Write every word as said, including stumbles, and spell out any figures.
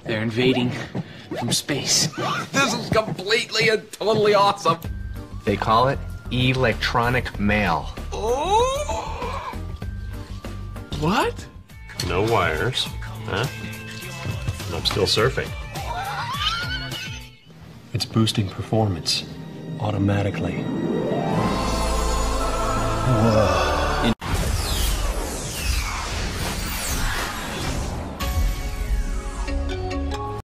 They're invading from space. This is completely and totally awesome. They call it electronic mail. Oh! What? No wires, huh? And I'm still surfing. It's boosting performance automatically. Whoa.